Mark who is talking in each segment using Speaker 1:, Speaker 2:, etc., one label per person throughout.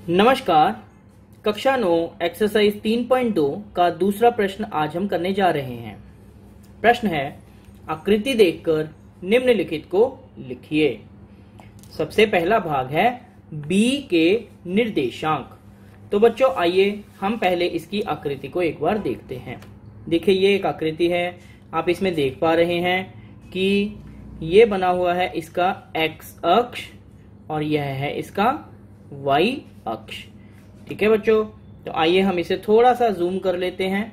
Speaker 1: नमस्कार। कक्षा 9 एक्सरसाइज 3.2 का दूसरा प्रश्न आज हम करने जा रहे हैं। प्रश्न है, आकृति देखकर निम्नलिखित को लिखिए। सबसे पहला भाग है b के निर्देशांक। तो बच्चों आइए हम पहले इसकी आकृति को एक बार देखते हैं। देखिए ये एक आकृति है, आप इसमें देख पा रहे हैं कि ये बना हुआ है इसका x अक्ष और यह है इसका y अक्ष। ठीक है बच्चों, तो आइए हम इसे थोड़ा सा जूम कर लेते हैं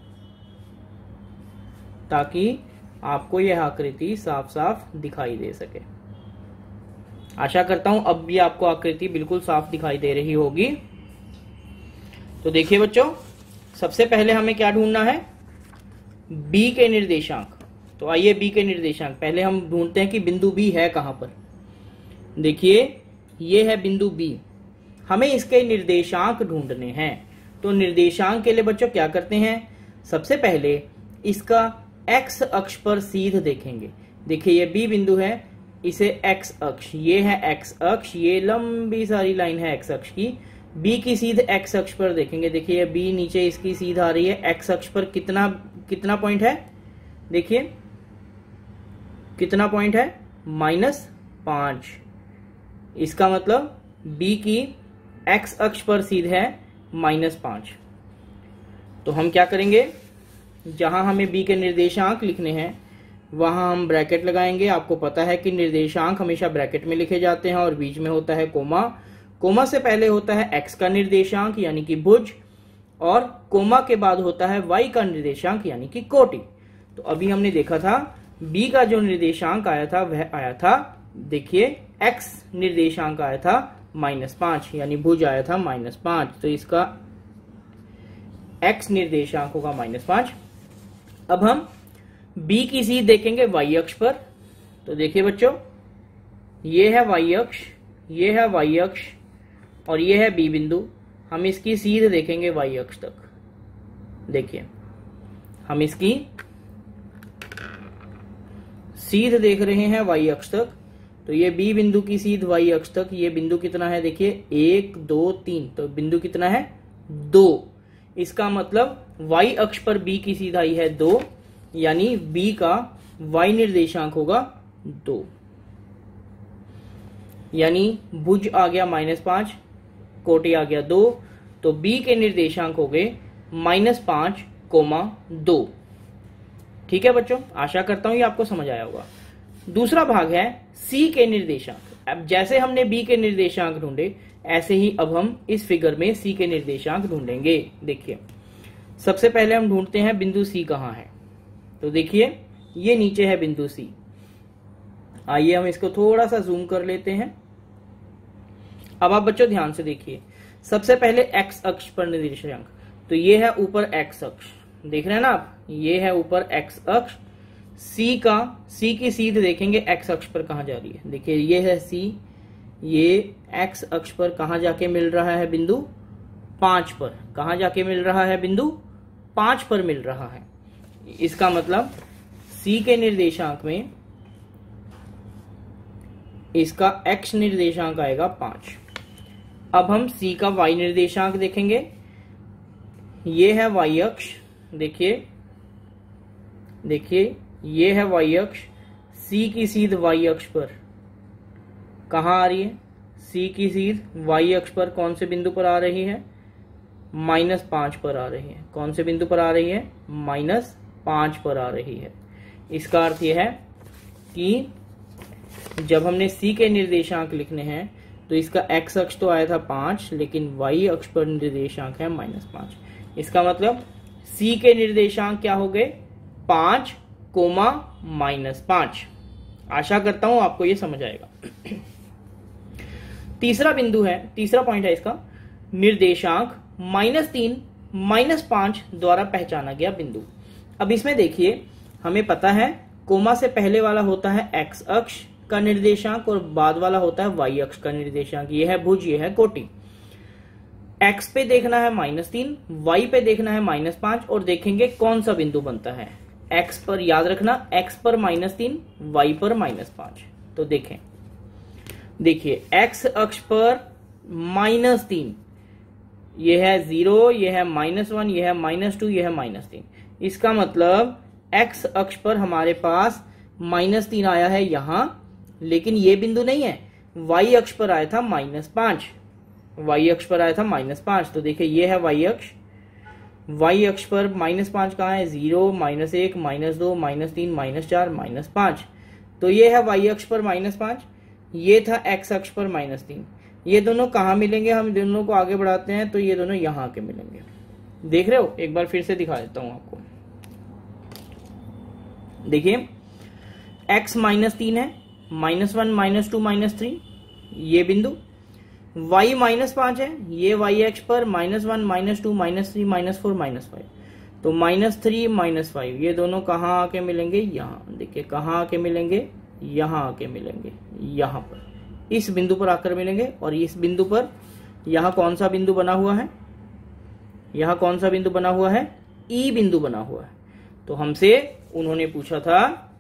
Speaker 1: ताकि आपको यह आकृति साफ साफ दिखाई दे सके। आशा करता हूं अब भी आपको आकृति बिल्कुल साफ दिखाई दे रही होगी। तो देखिए बच्चों, सबसे पहले हमें क्या ढूंढना है, b के निर्देशांक। तो आइए b के निर्देशांक पहले हम ढूंढते हैं कि बिंदु b है कहां पर। देखिए ये है बिंदु b, हमें इसके निर्देशांक ढूंढने हैं। तो निर्देशांक के लिए बच्चों क्या करते हैं, सबसे पहले इसका x अक्ष पर सीध देखेंगे। देखिए ये b बिंदु है, इसे x अक्ष, ये है x अक्ष, ये लंबी सारी लाइन है x अक्ष की। b की सीध x अक्ष पर देखेंगे। देखिए ये b नीचे इसकी सीध आ रही है, x अक्ष पर कितना पॉइंट है, देखिए कितना पॉइंट है, -5। इसका मतलब b की x अक्ष पर सीध है -5। तो हम क्या करेंगे, जहां हमें b के निर्देशांक लिखने हैं वहां हम ब्रैकेट लगाएंगे। आपको पता है कि निर्देशांक हमेशा ब्रैकेट में लिखे जाते हैं और बीच में होता है कोमा। कोमा से पहले होता है x का निर्देशांक यानी कि भुज, और कोमा के बाद होता है y का निर्देशांक यानी कि कोटि। तो अभी हमने देखा था b का जो निर्देशांक आया था वह आया था, देखिए x निर्देशांक आया था -5, यानी भुज आया था -5। तो इसका x निर्देशांक होगा -5। अब हम b की सीध देखेंगे y अक्ष पर। तो देखिए बच्चों, ये है y अक्ष, ये है y अक्ष और ये है b बिंदु। हम इसकी सीध देखेंगे y अक्ष तक। देखिए हम इसकी सीध देख रहे हैं y अक्ष तक। तो ये b बिंदु की सीध y अक्ष तक, ये बिंदु कितना है, देखिए 1 2 3, तो बिंदु कितना है 2। इसका मतलब y अक्ष पर b की सीध आई है 2, यानी b का y निर्देशांक होगा 2, यानी भुज आ गया -5, कोटि आ गया 2। तो b के निर्देशांक हो गए -5,2। ठीक है बच्चों, आशा करता हूं ये आपको समझ आया होगा। दूसरा भाग है c के निर्देशांक। अब जैसे हमने b के निर्देशांक ढूंढे ऐसे ही अब हम इस फिगर में c के निर्देशांक ढूंढेंगे। देखिए सबसे पहले हम ढूंढते हैं बिंदु c कहां है। तो देखिए ये नीचे है बिंदु c। आइए हम इसको थोड़ा सा जूम कर लेते हैं। अब आप बच्चों ध्यान से देखिए, सबसे पहले x अक्ष पर निर्देशांक। तो ये है ऊपर x अक्ष, देख रहे हैं ना आप, ये है ऊपर x अक्ष। c की सीध देखेंगे x अक्ष पर कहां जा रही है। देखिए ये है c, ये x अक्ष पर कहां जाके मिल रहा है, बिंदु 5 पर। कहां जाके मिल रहा है, बिंदु 5 पर मिल रहा है। इसका मतलब c के निर्देशांक में इसका x निर्देशांक आएगा 5। अब हम c का y निर्देशांक देखेंगे। ये है y अक्ष, देखिए ये है y अक्ष। c की सीध y अक्ष पर कहां आ रही है, c की सीध y अक्ष पर कौन से बिंदु पर आ रही है, -5 पर आ रही है। कौन से बिंदु पर आ रही है, -5 पर आ रही है। इसका अर्थ यह है कि जब हमने c के निर्देशांक लिखने हैं तो इसका x अक्ष तो आया था 5, लेकिन y अक्ष पर निर्देशांक है -5। इसका मतलब c के निर्देशांक क्या हो गए, 5, -5। आशा करता हूं आपको ये समझ आएगा। तीसरा बिंदु है, तीसरा पॉइंट है इसका, निर्देशांक -3, -5 द्वारा पहचाना गया बिंदु। अब इसमें देखिए हमें पता है कोमा से पहले वाला होता है x अक्ष का निर्देशांक और बाद वाला होता है y अक्ष का निर्देशांक। ये है भुज, ये है कोटि। x पे देखना है -3, y पे देखना है -5 और देखेंगे कौन सा बिंदु बनता है। x पर याद रखना, x पर -3, y पर -5। तो देखें, देखिए x अक्ष पर -3, ये है 0, ये है -1, ये है -2, ये है -3। इसका मतलब x अक्ष पर हमारे पास -3 आया है यहां, लेकिन ये बिंदु नहीं है, y अक्ष पर आया था -5, y अक्ष पर आया था -5। तो देखिए ये है y अक्ष, y अक्ष पर -5 कहाँ है, 0, -1, -2, -3, -4, -5। तो ये है y अक्ष पर -5, ये था x अक्ष पर -3। ये दोनों कहाँ मिलेंगे, हम दोनों को आगे बढ़ाते हैं तो ये दोनों यहां के मिलेंगे। देख रहे हो, एक बार फिर से दिखा देता हूं आपको। देखिए x -3 है, -1, -2, -3 ये बिंदु, y -5 है, ये y अक्ष पर -1, -2, -3, -4, -5। तो -3, -5 ये दोनों कहाँ आके मिलेंगे, यहाँ। देखिए कहाँ आके मिलेंगे, यहाँ आके मिलेंगे, यहाँ पर इस बिंदु पर आकर मिलेंगे। और इस बिंदु पर यहाँ कौन सा बिंदु बना हुआ है, यहाँ कौन सा बिंदु बना हुआ है, E बिंदु बना हुआ है। तो हमसे उन्होंने पूछा था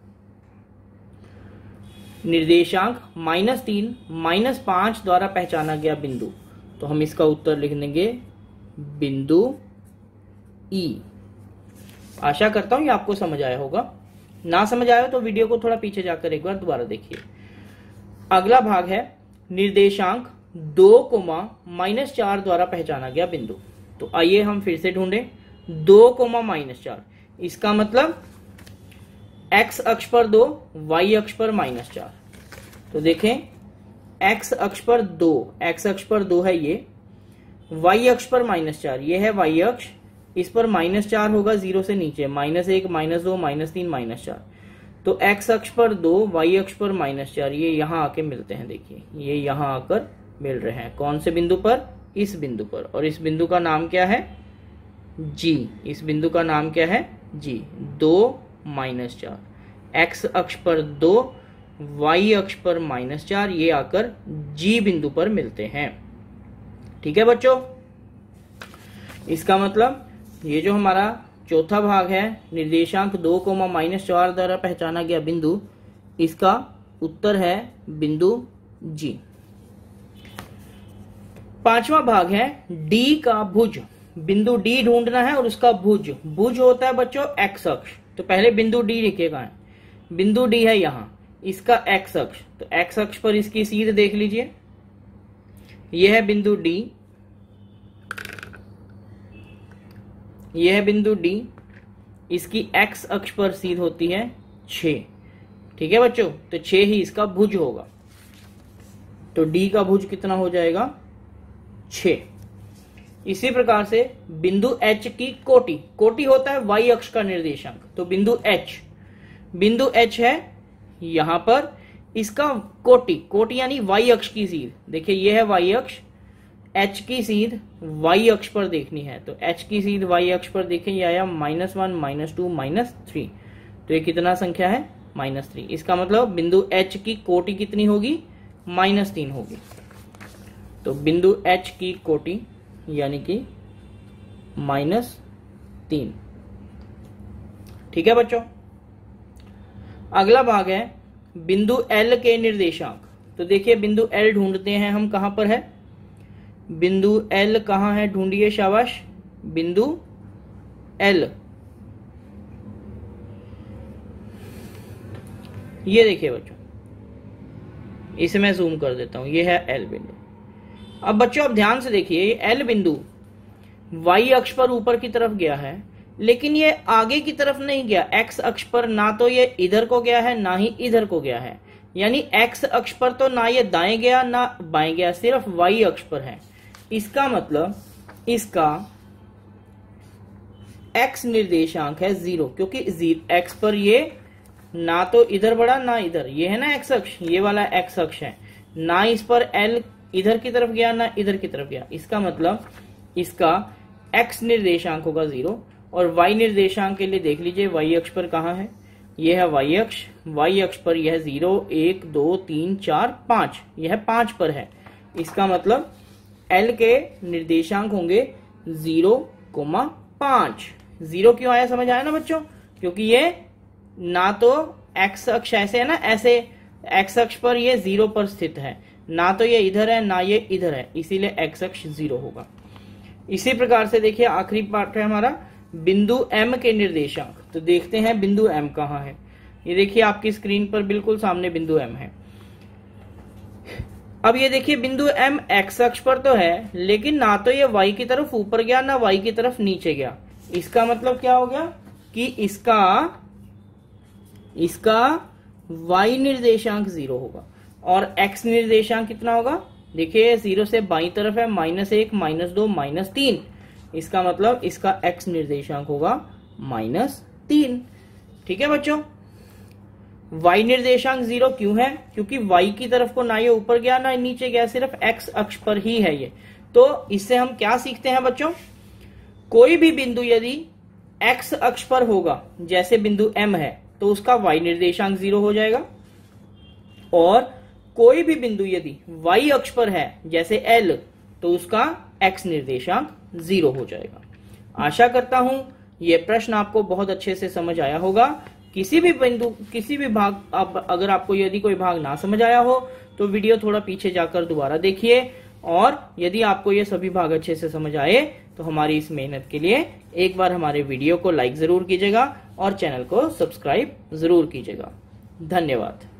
Speaker 1: निर्देशांक -3, -5 द्वारा पहचाना गया बिंदु, तो हम इसका उत्तर लिख देंगे बिंदु E। आशा करता हूं ये आपको समझ आया होगा। ना समझ आया तो वीडियो को थोड़ा पीछे जाकर एक बार दोबारा देखिए। अगला भाग है निर्देशांक 2, -4 द्वारा पहचाना गया बिंदु। तो आइए हम फिर से ढूंढें 2, -4। इसका मतलब x अक्ष पर 2, y अक्ष पर -4। तो देखें x अक्ष पर 2, x अक्ष पर 2 है ये, y अक्ष पर -4 ये है y अक्ष, इस पर -4 होगा 0 से नीचे, -1, -2, -3, -4। तो x अक्ष पर 2, y अक्ष पर -4 ये यहां आके मिलते हैं। देखिए ये यहां आकर मिल रहे हैं, कौन से बिंदु पर, इस बिंदु पर। और इस बिंदु का नाम क्या है, G। इस बिंदु का नाम क्या है, G। 2, -4, x अक्ष पर 2, y अक्ष पर -4 ये आकर G बिंदु पर मिलते हैं। ठीक है बच्चों, इसका मतलब ये जो हमारा चौथा भाग है निर्देशांक 2, -4 द्वारा पहचाना गया बिंदु, इसका उत्तर है बिंदु G। पांचवा भाग है D का भुज। बिंदु D ढूंढना है और उसका भुज, भुज होता है बच्चों x अक्ष। तो पहले बिंदु D लिखेगा है, बिंदु D है यहां, इसका x अक्ष। तो x अक्ष पर इसकी सीध देख लीजिए, यह है बिंदु D, यह है बिंदु D, इसकी x अक्ष पर सीध होती है 6। ठीक है बच्चों, तो 6 ही इसका भुज होगा। तो D का भुज कितना हो जाएगा, 6। इसी प्रकार से बिंदु H की कोटि, कोटि होता है y अक्ष का निर्देशांक। तो बिंदु H है यहां पर, इसका कोटि, कोटि यानी y अक्ष की सीध। देखिए यह है y अक्ष, H की सीध y अक्ष पर देखनी है। तो H की सीध y अक्ष पर देखें, ये आया -1, -2, -3। तो ये कितना संख्या है, -3। इसका मतलब बिंदु H की कोटि कितनी होगी, -3 होगी। तो बिंदु H की कोटि यानी कि -3। ठीक है बच्चों, अगला भाग है बिंदु L के निर्देशांक। तो देखिए बिंदु L ढूंढते हैं हम, कहां पर है बिंदु L, कहां है, ढूंढिए, शाबाश। बिंदु L, ये देखिए बच्चों, इसे मैं जूम कर देता हूं, ये है L बिंदु। अब बच्चों आप ध्यान से देखिए, ये L बिंदु y अक्ष पर ऊपर की तरफ गया है, लेकिन ये आगे की तरफ नहीं गया। x अक्ष पर ना तो ये इधर को गया है, ना ही इधर को गया है। यानी x अक्ष पर तो ना ये दाएं गया ना बाएं गया, सिर्फ y अक्ष पर है। इसका मतलब इसका x निर्देशांक है 0, क्योंकि x पर ये ना तो इधर बढ़ा ना इधर, ये है ना x अक्ष, ये वाला x अक्ष है, ना इस पर L इधर की तरफ गया ना इधर की तरफ गया। इसका मतलब इसका x निर्देशांक होगा 0। और y निर्देशांक के लिए देख लीजिए, y अक्ष पर कहां है, यह है y अक्ष, y अक्ष पर यह 0, 1, 2, 3, 4, 5, यह 5 पर है। इसका मतलब L के निर्देशांक होंगे 0, 5। 0 क्यों आया, समझ आया ना बच्चों, क्योंकि ये ना तो x अक्ष ऐसे है ना, ऐसे x अक्ष पर ये 0 पर स्थित है, ना तो ये इधर है ना ये इधर है, इसीलिए एक्स अक्ष 0 होगा। इसी प्रकार से देखिए आखिरी पार्ट है हमारा बिंदु M के निर्देशांक। तो देखते हैं बिंदु M कहाँ है। ये देखिए आपकी स्क्रीन पर बिल्कुल सामने बिंदु M है। अब ये देखिए बिंदु M एक्स अक्ष पर तो है, लेकिन ना तो ये y की तरफ ऊपर गया ना y की तरफ नीचे गया। इसका मतलब क्या हो गया कि इसका y निर्देशांक 0 होगा और x निर्देशांक कितना होगा। देखिए 0 से बाईं तरफ है -1 -2 -3, इसका मतलब इसका x निर्देशांक होगा -3। ठीक है बच्चों। y निर्देशांक 0 क्यों है, क्योंकि y की तरफ को ना ये ऊपर गया ना नीचे गया, सिर्फ x अक्ष पर ही है ये। तो इससे हम क्या सीखते हैं बच्चों, कोई भी बिंदु यदि x अक्ष पर होगा, जैसे बिंदु M है, तो उसका y निर्देशांक 0 हो जाएगा, और कोई भी बिंदु यदि y अक्ष पर है जैसे L, तो उसका x निर्देशांक 0 हो जाएगा। आशा करता हूं यह प्रश्न आपको बहुत अच्छे से समझ आया होगा। किसी भी बिंदु किसी भी भाग अगर आपको यदि कोई भाग ना समझ आया हो तो वीडियो थोड़ा पीछे जाकर दोबारा देखिए, और यदि आपको ये सभी भाग अच्छे से समझ आए तो हमारी इस मेहनत के लिए एक बार हमारे वीडियो को लाइक जरूर कीजिएगा और चैनल को सब्सक्राइब जरूर कीजिएगा। धन्यवाद।